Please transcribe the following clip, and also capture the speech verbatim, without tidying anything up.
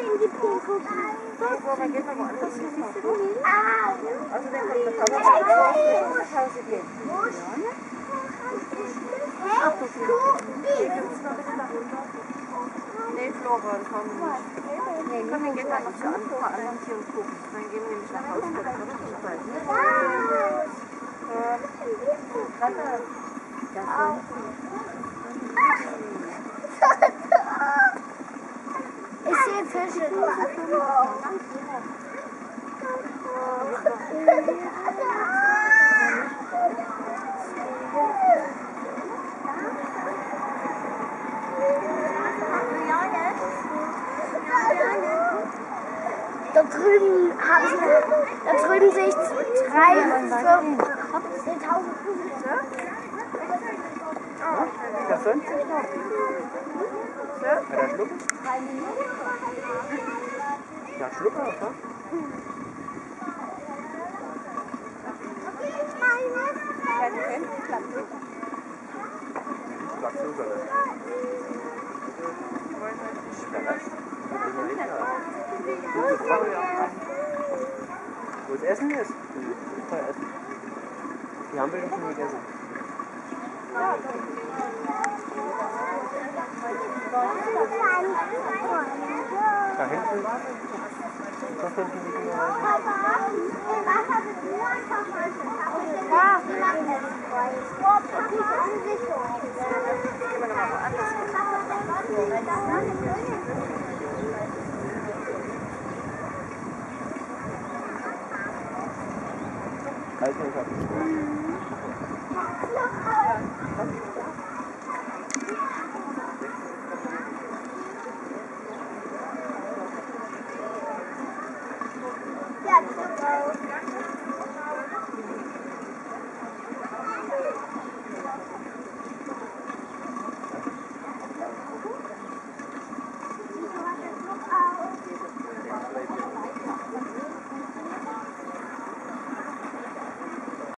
in die Pinguine. Dann gehen wir woanders hin. Ah, Also dann kommt der Kamera und nach Hause gehen. Ach, das ist Nee, Flora, das haben wir nicht. Nee, komm, wir gehen dann noch zu anderen, anderen Tieren gucken. Dann gehen wir nämlich nach Hause. Das kann ich nicht halten. Ich sehe Fische. Da drüben haben sie, da drüben sehe ich drei, fünf, zehntausend Fische. Das sind? Ja, der Schluck. Ja, Schluck auch, ja? Keine Kämpfpflanze. Sagst du über das? Wo das Essen ist? Essen. Die haben wir schon gegessen. Da hinten. Da hinten liegen wir. Ja. Kalt,